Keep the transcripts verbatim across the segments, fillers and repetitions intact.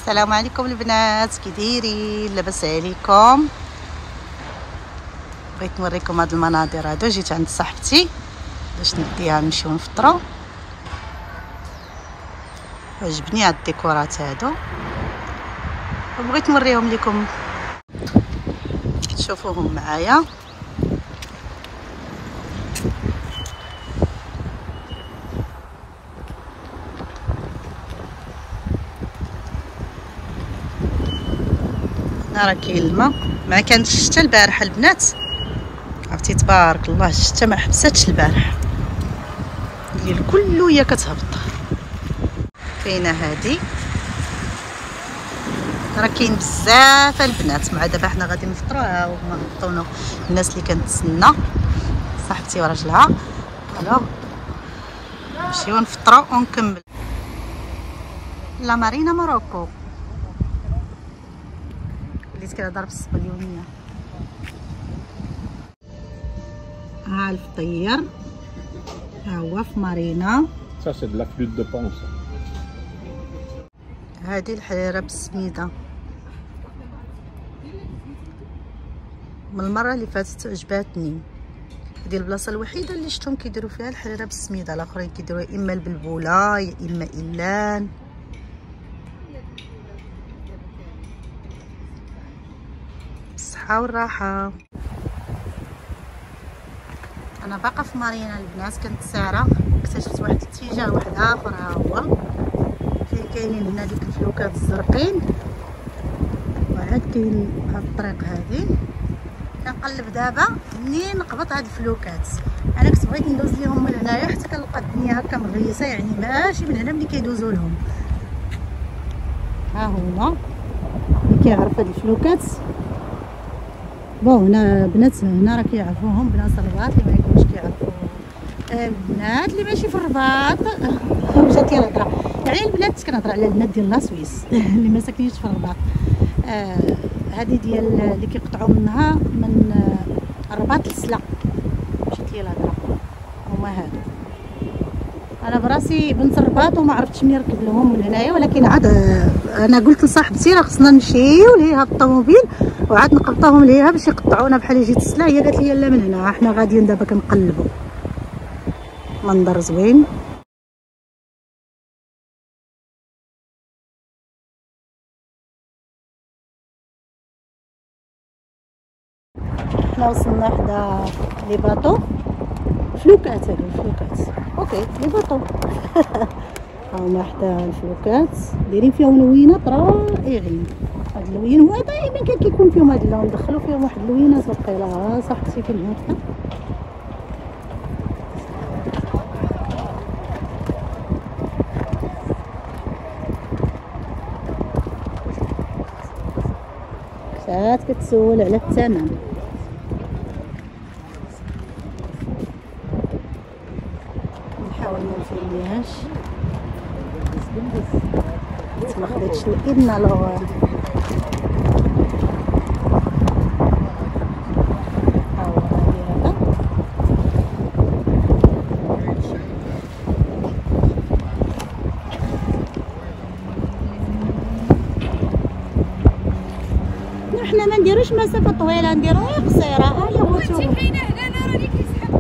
السلام عليكم البنات، كي دايرين؟ لاباس عليكم؟ بغيت نوريكم هاد المناظر هادو. جيت عند صاحبتي باش نديها نمشيو نفطرو. عجبني هاد الديكورات هادو وبغيت نوريهم لكم تشوفوهم معايا. راه كاين الماء، ما كانتش الشتا البارح البنات، عرفتي تبارك الله الشتا ما حبساتش البارح، الليل كله هي كتهبط. كاينه هادي راه كاين بزاف البنات. مع دابا حنا غادي نفطروا، ها هما هبطونا الناس اللي كنتسنى صاحبتي وراجلها. الو نمشيو نفطروا ونكمل. لا مارينا موروكو وليت كنهضر بالسبانيوليه. ها الفطير ها هو في مارينا. Ça c'est de la flûte de pan ça. هادي الحريره بالسميده. من المره اللي فاتت عجباتني، هذه البلاصه الوحيده اللي شفتهم كيديروا فيها الحريره بالسميده، الاخرين كيديروا اما البلبوله يا اما إلان. بالصحه والراحه. انا باقا في مارينا البنات، كنت ساهره اكتشفت واحد الاتجاه واحد اخر ها هو فين كاينين هنا ديك الفلوكات الزرقين، وعاد كاين هاد الطريق هادي. كنقلب دابا منين نقبط هاد الفلوكات. انا كنت بغيت ندوز ليهم من هنايا حتى كنلقى الدنيا هكا مغيسه، يعني ماشي من هنا ملي كيدوزوا لهم. ها هما اللي كيعرف هاد الفلوكات. بون هنا بنات، هنا راه كيعرفوهم بنات الرباط، اللي ما يكونوش كيعرفوا البنات اللي ماشي في الرباط. مشات لي الهضره، يعني البنات كنهضر على البنات ديال لاسويس اللي ما ساكنينش في الرباط. آه هذه ديال اللي كيقطعوا منها من آه الرباط لسلا. مشات لي الهضره، هما هادو. انا براسي بنت الرباط وما عرفتش منين نركب لهم من هنايا، ولكن عاد انا قلت لصاحبتي راه خصنا نمشيو ليها بالطوموبيل وعاد نقبطوهم ليها باش يقطعونا بحال جيت السلا. هي قالت لي لا من هنا، حنا غاديين دابا كنقلبوا. منظر زوين. حنا وصلنا حدا لي باطو فلوكات. هادو الفلوكات اوكي لي باطو. هما حدا الفلوكات دايرين فيهم لوينات رائعين. هاد اللوين هو دائما كان كيكون فيهم هاد اللون، ندخلوا فيهم واحد اللوينات وقيله صاحبتي فين هكا. ساعات كتسول على الثمن. نحاول ما نفهميهاش، ما خديتش الاذن لو حنا ما نديروش مسافه طويله، نديرو غير قصيره. ها هي بوتو كاينه هنا. انا راني كيسحب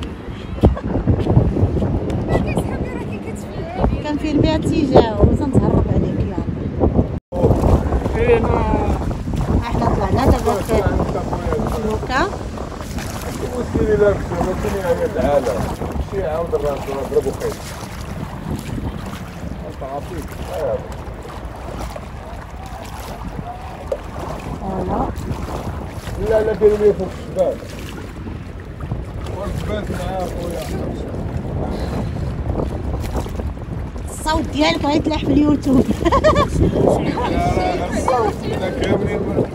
ما كيسحب راه كيكتفل. كنفير بها التجاوز نتهرب عليك يلا. احنا طلعنا دابا في الفلوكه. وسيري لابس ما كاين غير العالم. مشي عاود الراس ضربو خير. انت عطيك فوالا. لا لا ديروا لي فوق الشباك. والشباك معاه خويا. الصوت ديالك غيتلاح في اليوتيوب. الصوت انا كاملين.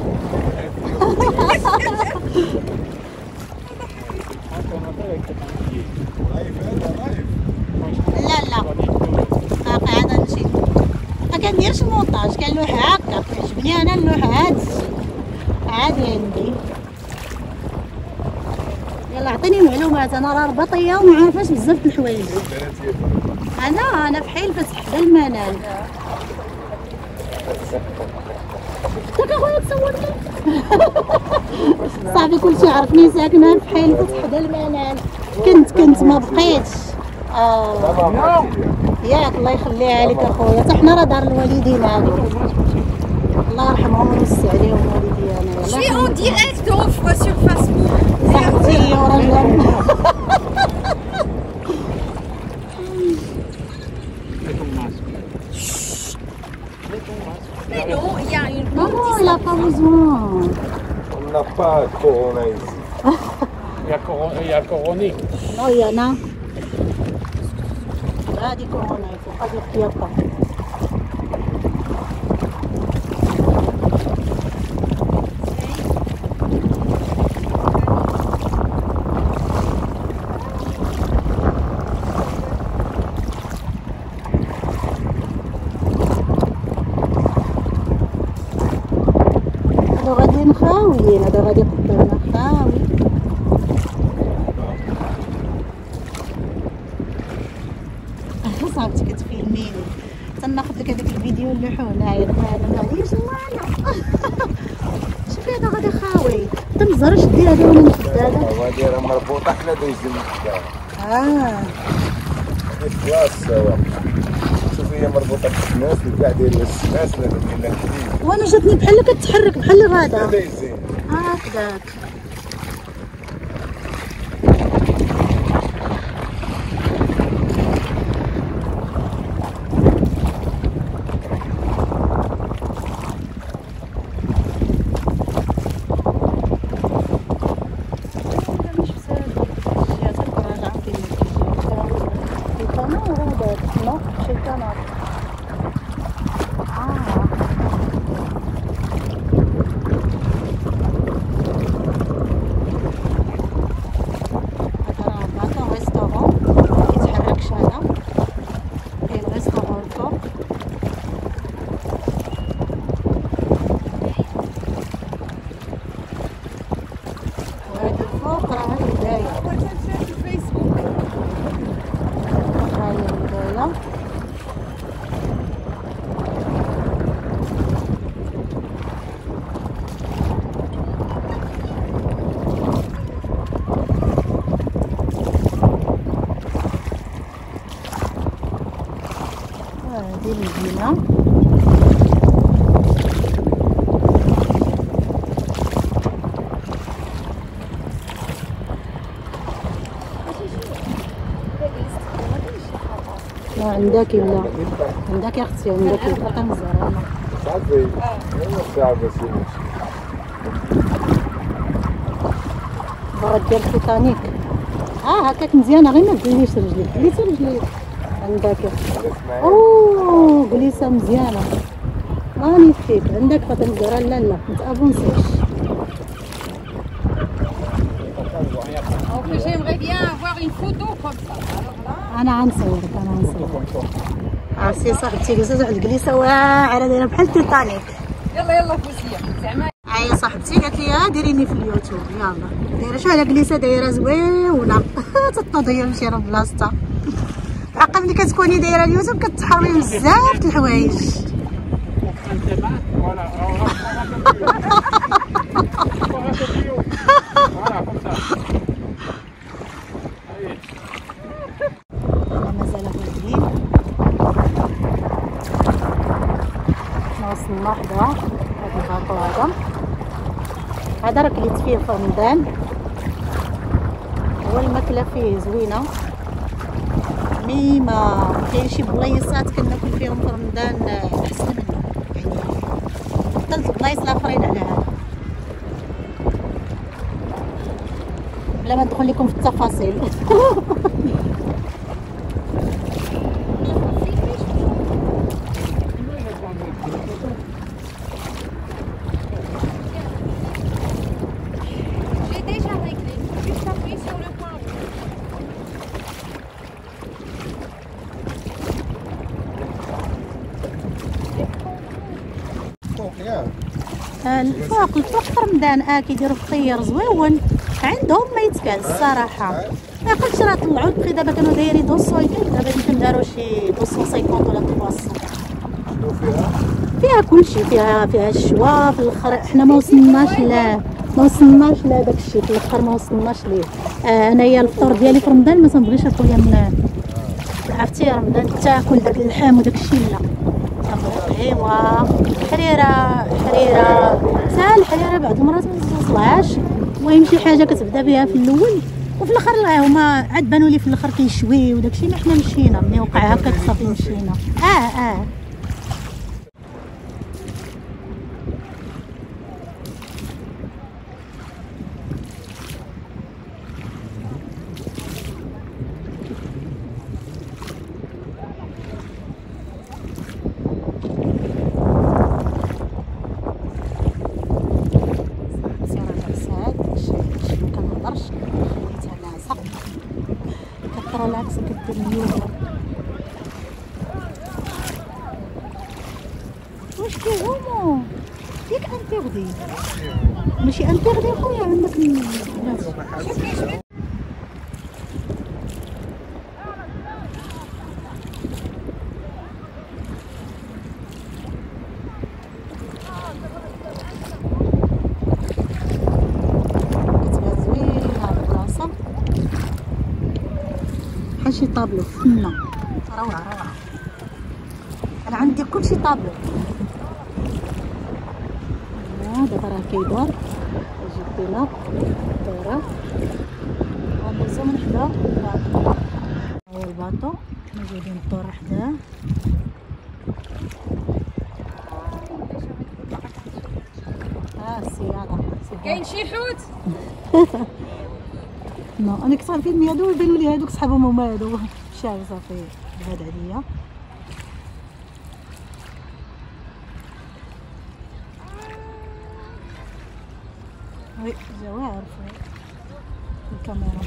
لا لا باقي عاد نمشي. ما كنديرش مونتاج، كنلوح هكا. كيعجبني انا نلوح عاد عادي عندي. يلا عطيني معلومات، انا راه رباطيه وما عارفاش بزاف د الحوايج. انا انا في حلفة حدا المنال. انت اخويا تصورني. صاحبي كلشي عرفني ساكنه في حي الفتح حدا المنال. كنت كنت ما بقيتش. اه ياك الله يخليها عليك اخويا، حتى حنا راه دار الوالدين هذه الله يرحمهم ويوسع عليهم والدينا. Je suis en direct, on voit sur Facebook. صاحبتي وراجل. Mais non, il y a une Non, porte il n'a pas besoin. On n'a pas de corona ici. Il y a, coron il y a coroné. Non, il y en a. Là, du corona, il ne faut pas dire qu'il n'y a pas. هذا غادي خاويين، هذا غادي قدامنا خاوي. صاحبتي كتفيلميني تناخذ لك هذاك الفيديو اللي حنايا انا ما غاديش والو. شوفي هذا غادي خاوي انت مزهر شدي هذا وانا نشد هذا. وهادي راه مربوطه حنا دايزين قدام. اه خلاص سوا. شوفي هي مربوطه بالناس وكاع دايرين السناس ولا دايرين الحديد. وانا جاتني بحال كتحرك بحال غادا. دايزين. هكذاك. هذه المدينة. لا عندك لا عندك يا اختي عندك القطع مزرعة صافي ايوا ساعه باش يمشي. برا ديال التيتانيك. اه هكاك مزيانة غير ما تقوليش رجليك قليتي رجليك عندك. اوه قليسة مزيانة مانيفيك عندك خاطر مزرعة. لا لا متابونسيش. Donc j'aimerais bien avoir une photo comme ça. انا غنصورك انا غنصورك. عرفتي صاحبتي جلسات واحد الجليسه واعره دايره بحال التيتانيك. يلا يلا فوزيه زعما. هاي صاحبتي قالت لي ها ديريني في اليوتيوب يلا دايره شو على جليسه دايره زويونه تتنضي مشي راه بلاصتها. الحق ملي كتكوني دايره اليوتيوب كتحرمي بزاف د الحوايج. مازال غاديين وصلنا حدا هذا الباطو هذا هذا راه كليت فيه في رمضان. هو الماكله فيه زوينه مي ما كاين شي بلايصات كناكل فيهم في رمضان احسن منه يعني حتى البلايص الاخرين على هذا بلا ما ندخل لكم في التفاصيل. J'ai déjà réglé. Juste appuyer sur le point rouge. فوق ياك. الفوق الفوق في رمضان اه كيديروا فطير زويون عندهم ما يتكال الصراحه. ما قلتش راه طلعوا البخي دابا كانوا دايرين دوسو دابا يمكن داروا شي دوسو خمسين ولا ثلاثمية. شنو فيها؟ فيها فيها كلشي، فيها فيها الشوا في الاخر. حنا ما وصلناش ل ما وصلناش لهداك الشيء في الاخر، ما وصلناش ليه. آه انايا الفطور ديالي في رمضان ما تنبغيش اخويا من عرفتي رمضان تاكل داك اللحم وداك الشيء، لا تنبغي ايوا حريره حريره حتى الحريره بعض المرات ما توصلهاش. المهم شي حاجه كتبدا بها في الاول وفي الاخر لا هما عاد بانوا لي في الاخر كيشوي وداك الشيء. حنا مشينا ملي وقع هكاك صافي مشينا. اه اه العكس كدير اليوم. واش كيهمو ياك انتيغدي ماشي انتيغدي خويا عندك الناس. شي طابلو فنة روعة روعة. أنا عندي كلشي طابلو. دابا راه كيدور جبت لنا الدورة غندوزو من حدا الباطو. هو الباطو موجودين الدورة حداه. ها السيارة كاين شي حوت. نو انا كنت عارفين هادو يبانوا لي هادوك صحابهم هما هادو مشاو صافي بعاد عليا. وي جاو عارفين الكاميرا.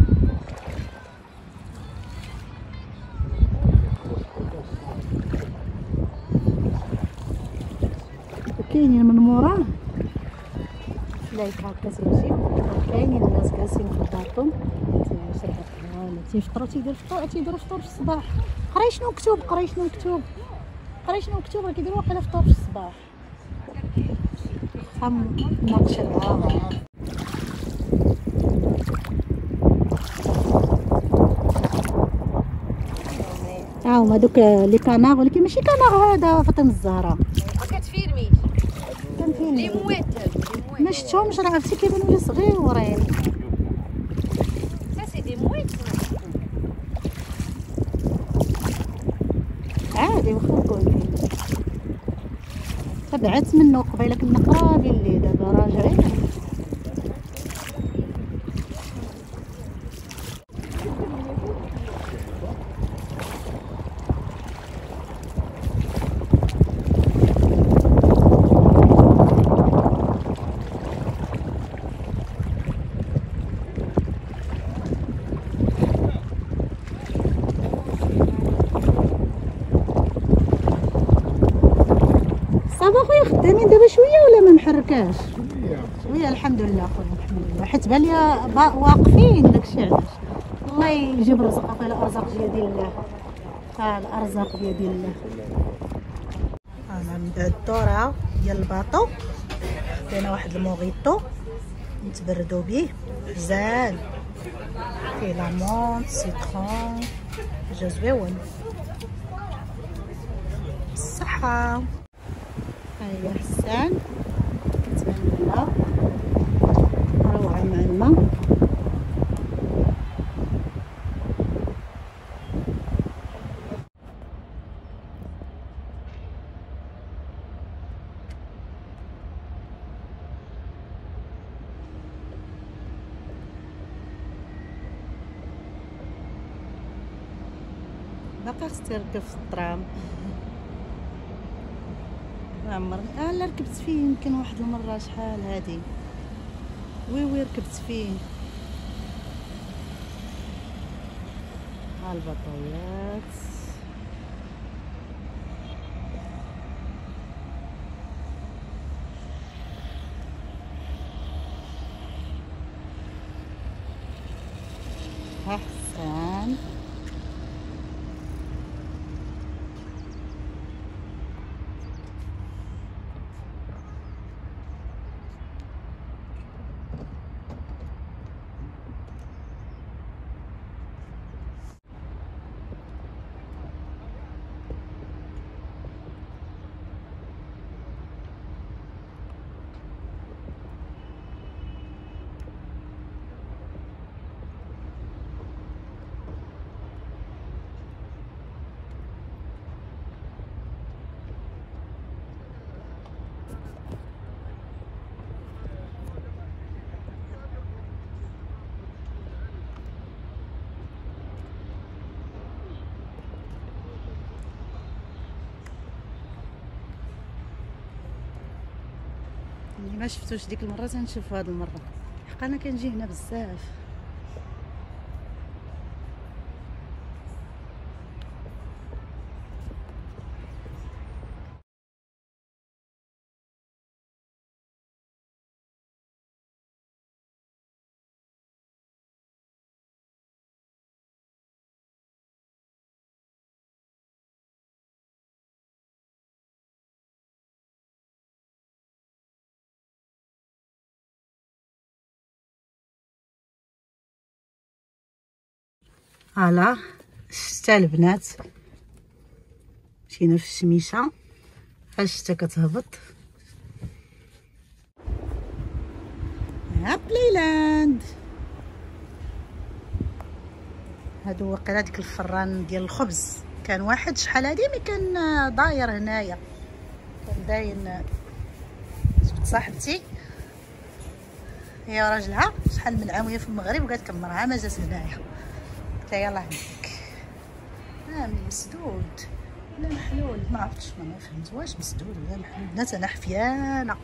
كاينين من موراه لايك هكا تيجي كاينين الناس جالسين في الباطون تيشربوا القهوه ولا تيفطروا تيديروا فطور تيديروا فطور في الصباح. قراي شنو مكتوب قراي شنو مكتوب قراي شنو مكتوب راه كيديروا واقيلا فطور في الصباح. فهم ناقشها ها هما دوك لي كاناغ ولكن ماشي كاناغ هذا فاطمه الزهراء. كتفيرمي كان فين لي موات ما شفتهمش راه عرفتي كيبانوا لي صغيورين. سا سي دي موات عادي واخا نكون تبعت منه قبيله كنا قرابين ليه دابا راجعين. صافا خويا خدامين دابا شويه ولا ما محركاش شويه؟ الحمد لله خويا الحمد لله حيت بان لي واقفين داكشي علاش. الله يجيب الرزق اخويا الارزاق بيد الله. ها الارزاق بيد الله. انا من بعد الدوره ديال الباطو كاينه واحد الموغيتو نتبردو به زاد فيه لامونط سيترون حاجه زويون بالصحه. هاهي حسان كتبان لنا روعه مع الماء. باقي خصني نركب في الترام. عمر اه لا ركبت فيه يمكن واحد المره شحال هادي وي وي ركبت فيه. ها البطايات ها حسان اللي ما شفتوش ديك المره تنشوف هاد المره، حق انا كنجي هنا بزاف. فوالا الشتا البنات، مشينا في الشميشه، الشتا كتهبط. ها بلايلاند، هادو واقيلا ديك الفران ديال الخبز. كان واحد شحال هادي ملي كان داير هنايا، كان داين جبت صاحبتي هي وراجلها شحال من عام وهي في المغرب، وقالت لك مرها ما جات هنايا. قلت لها يلاه عندك. اه مسدود لا محلول، ما عرفتش، ما فهمت واش مسدود ولا محلول. البنات انا حفيانه،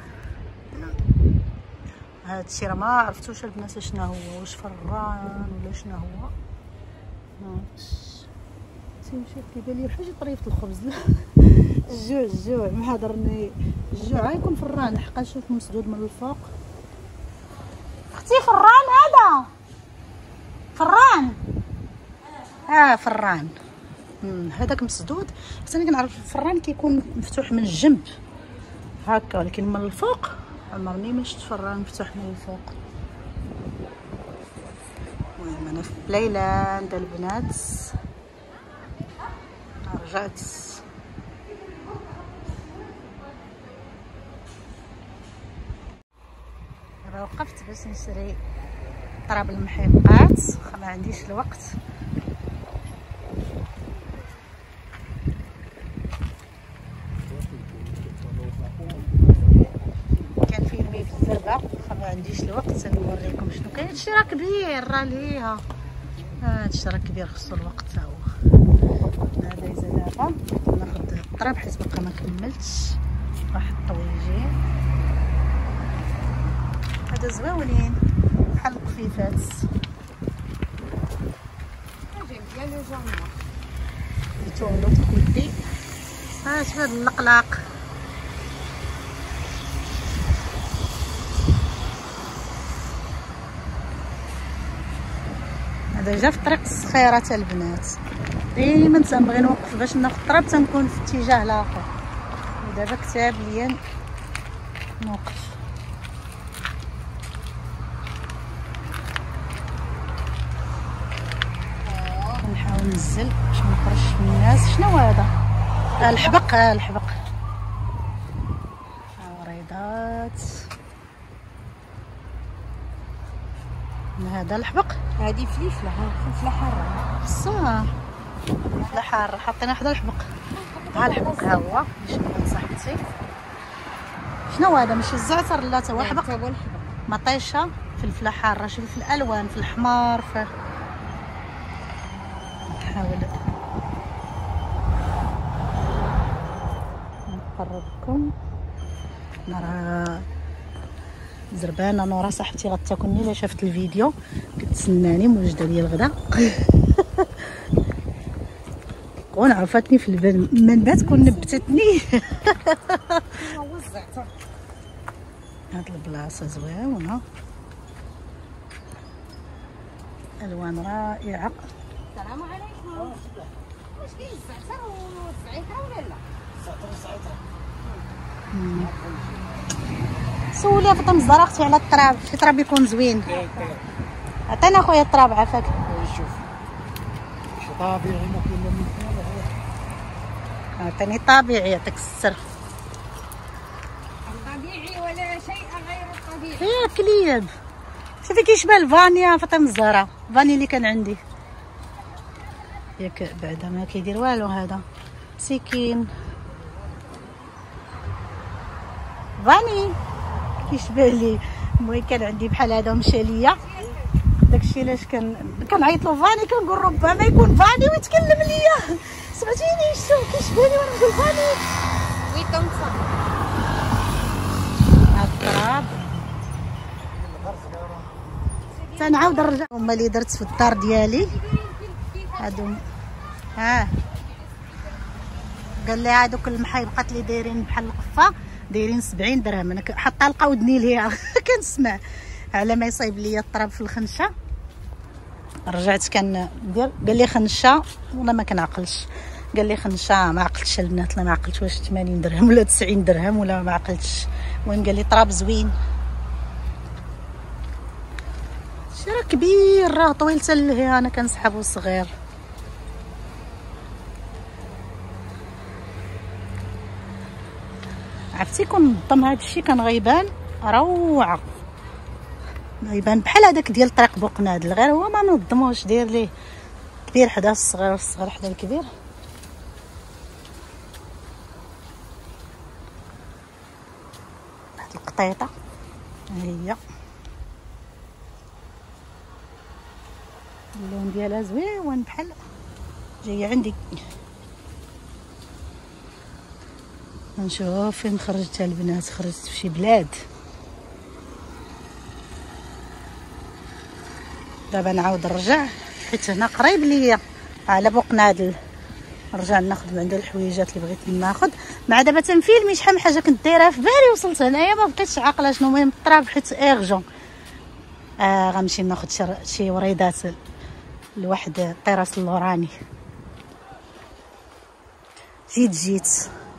هادشي راه ما عرفتوش البنات شنو هو، واش فران ولا شنو هو ما عرفتش. تيمشي كيبان لي بحال شي طريفه الخبز. الجوع الجوع محضرني الجوع، غيكون فران حقا. شوف مسدود من الفوق. اختي فران هذا فران، اه فران. امم هذاك مسدود. حتى انا كنعرف الفران كيكون مفتوح من الجنب هكا، ولكن من الفوق عمرني ما شفت فران مفتوح من الفوق. المهم انا في بلايلاند البنات، رجعت دابا. وقفت باش نشري طراب المحيقات، ما عنديش الوقت. كان فيلمي في الزربه، ما عنديش الوقت نوريكم شنو كاين. هادشي راه كبير، راه ليها هادشي راه كبير، خصو الوقت تا هو. هذا يزال دابا ناخذ الطراب حيت باقا ما كملتش، واحد الطويجين. هذا زويونين بحال القفيفات. يتولو تكودي. ها شوف هاد اللقلاق، هذا جا في طريق الصخيره تاع البنات. ديما تنبغي نوقف باش ناخذ الطراب، تنكون في اتجاه الاخر. ودابا كتاب ليا نوقف. نحاول ننزل باش ما نخرجش من الناس. شنو هذا؟ آه الحبق. آه الحبق وريضات. هذا الحبق. هذه فليفله، ها فلفله حاره بصح فلفله حاره حاطينها حدا الحبق. ها الحبق ها هو اللي شفت صاحبتي. شنو هذا؟ ماشي الزعتر لا، تا هو حبق. تا هو الحبق مطيشه، فلفله حاره. شوف في الالوان، في الحمار، في نحاول نقرب لكم. نرى زربانه نورا صاحبتي غتاكلني الا شافت الفيديو، كتسناني موجده ليا الغدا. كون عرفتني في البال من بعد كون نبتتني. هو الزعتر. هاد البلاصه زوينه، الوان رائعه. السلام عليكم. واش كاين الزعتر والزعتر ولا لا؟ الزعتر الزعتر. سولي فاطمه الزهراء اختي على الطراب، شي طراب يكون زوين. عطينا خويا الطراب عافاك. شوف شي طبيعي ما كاين لا مثال. عطيني طبيعي يعطيك الستر. طبيعي ولا شيء غير الطبيعي. يا كليب شوفي كيشبه الفانيا فاطمه الزهراء، فاني اللي كان عندي. ياك بعدا ما كيدير والو هذا مسكين. فاني كيشبه لي، المهم كان عندي بحال هذا ومشى ليا. داكشي علاش كان كنعيط له فاني، كنقول ربما يكون فاني ويتكلم ليا. سمعتيني شتو كيشبه لي وانا نقول فاني. ويتم صح. التراب. تنعاود نرجع. هما اللي درت في الدار ديالي هادو. ها قال لي هادوك المحيبقات اللي دايرين بحال القفه دايرين سبعين درهم. انا حاطه لقى ودني ليها كنسمع على ما يصايب لي الطراب في الخنشه. رجعت كندير قال لي خنشه والله ما كنعقلش. قال لي خنشه ما عقلتش البنات. لا ما عقلتش واش ثمانين درهم ولا تسعين درهم ولا ما عقلتش. المهم قال لي طراب زوين. شي راه كبير راه طويل حتى لهي. انا كنسحبو صغير. عرفتي كون منظم هذا الشيء كان غيبان روعه. غيبان بحال هذاك ديال طريق بوقنادل غير هو ما منظموش. داير ليه كبير حدا الصغير والصغير حدا الكبير. واحد القطيطه ها هي اللون ديالها زوين بحال جايه عندي. نشوف فين خرجت البنات. خرجت في شي بلاد. دابا نعاود نرجع حيت هنا قريب ليا على بوقنادل. نرجع ناخذ من عنده الحويجات اللي بغيت ناخذ. مع دابا تنفيلمي شحال من حاجه كنت دايرها في بالي وصلت هنايا ما بقيتش عاقله شنو. المهم الطراب حيت ايرجون. آه غنمشي ناخذ شي وريدات لواحد الطراس اللوراني. جيت جيت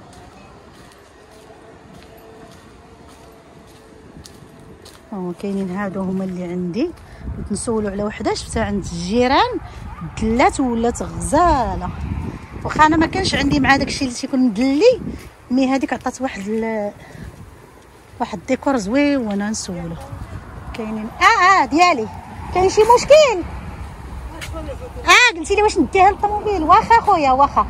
ها كاينين. هادو هما اللي عندي. بغيت نسولو على وحده شفتها عند الجيران دلات ولات غزاله. واخا انا ما كانش عندي مع داكشي اللي تيكون مدلي مي هذيك عطات واحد ال... واحد الديكور زوين وانا نسولو. كاينين اه اه ديالي. كاين شي مشكل؟ اه قلتي لي واش نديها للطوموبيل. واخا خويا واخا.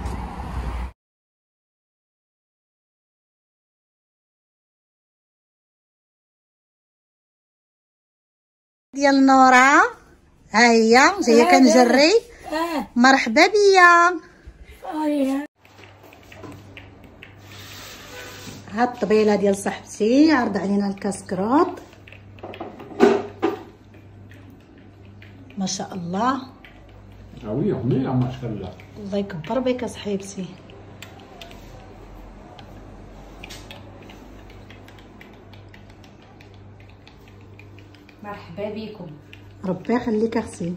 ديال نورا ها هي جايه كنجري. مرحبا بيا. هاد الطبيله ديال صاحبتي عرض علينا الكاسكروط ما شاء الله. وي غنيه ما شاء الله. الله يكبر بك صاحبتي. مرحبا بكم. ربي يخليك اختي.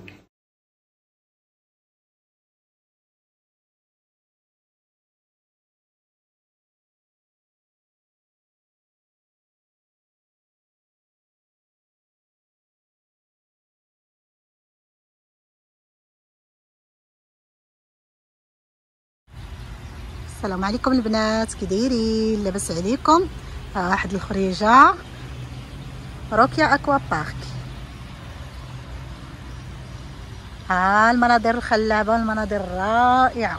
السلام عليكم البنات كي دايرين؟ لاباس عليكم؟ ها واحد الخريجه روكيا اكوا بارك. ها المناظر الخلابه والمناظر الرائعه.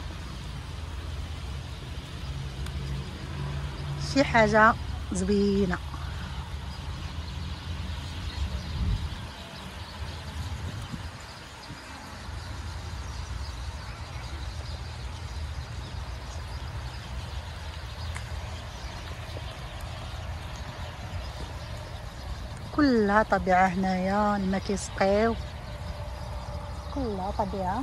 شي حاجه زوينه. كلها طبيعه هنايا. الماء كيسقيو كلها طبيعه.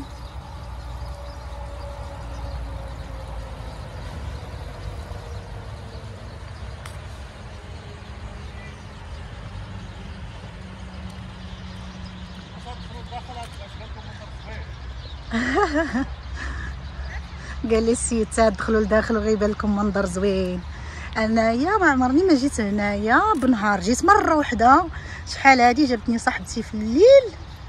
قال لي السيد تدخلوا لداخل وغيبان لكم منظر زوين. انايا ما عمرني ما جيت هنايا بنهار. جيت مره واحده شحال هادي جابتني صاحبتي في الليل.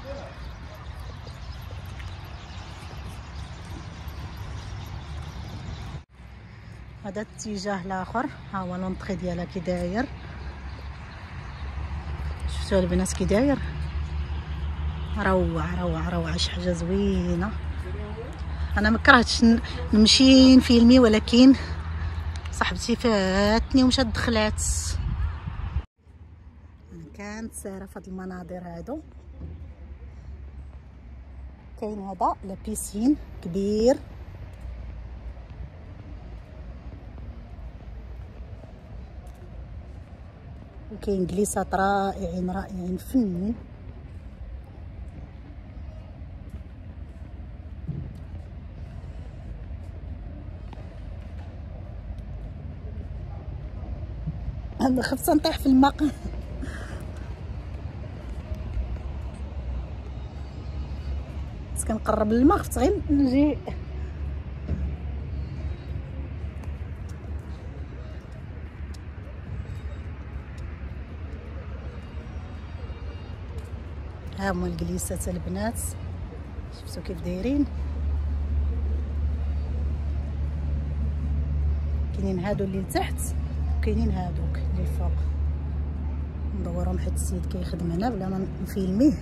هذا الاتجاه الاخر ها هو لونطري ديالها كي داير. شفتوا البنات كي داير؟ روعه روعه روعه. شي حاجه زوينه. انا ما كرهتش نمشي نفيلمي ولكن صاحبتي فاتني ومشات دخلات. انا كانت سايره في هاد المناظر هادو. كاين هذا لا بيسين كبير. وكاين جليسات رائعين رائعين فنين. انا خفت نطيح في الماء. بس كنقرب للماء خفت غير نجي. ها هما الجليسات البنات، شفتوا كيف دايرين. كاينين هادو اللي لتحت وكاينين هادوك اللي الفوق. ندورهم حيت السيد كيخدم هنا بلا ما نفيلميه.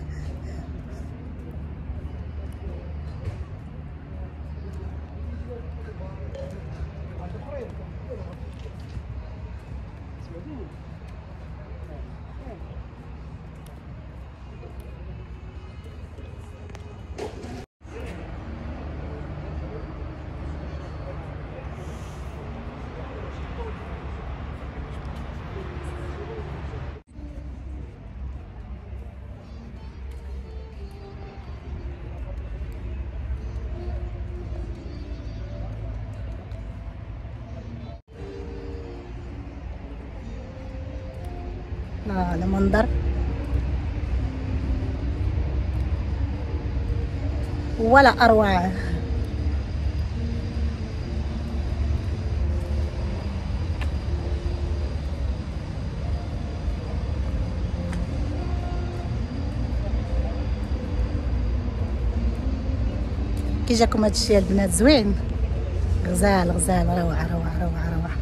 لا لا منظر ولا أروع. كي جاكم هادشي البنات زوين، غزال غزال روعة روعة روعة روعة.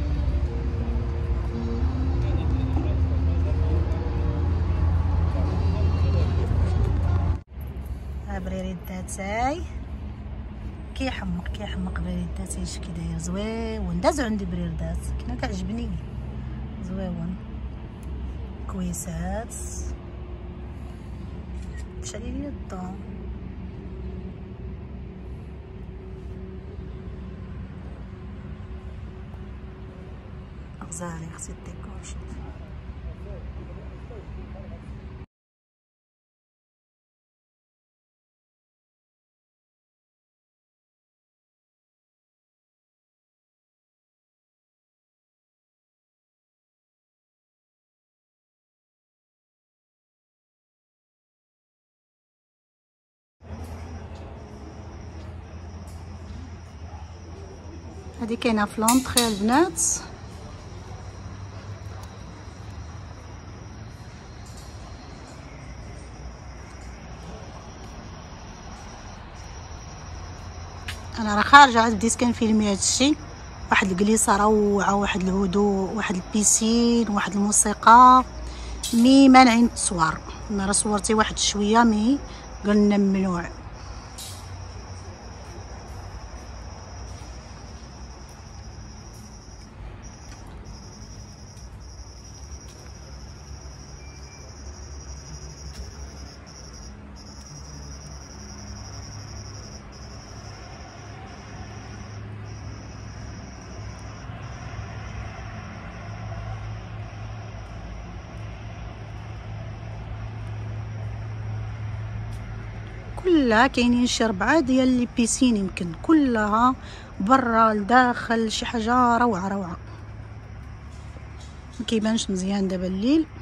بريري الداتاي كيحمق كيحمق بريري الداتاي. شكي داير زويون. دازو عندي برير دات كنا كعجبني زويون كويسات. شالي لي الضو غزالي خصي الديكور. شوف هادي كاينه في لونطري البنات. انا راه خارجه عاد بديت كنفيلمي هادشي. واحد الجليسه روعه، واحد الهدوء، واحد البيسين، واحد الموسيقى. مي مانعين التصوير. انا راه صورتي واحد شويه مي قلنا ممنوع. كلها كاينين شي ربعه ديال لي بيسين، يمكن كلها برا لداخل شي حاجه روعه روعه. مكيبانش مزيان دابا الليل.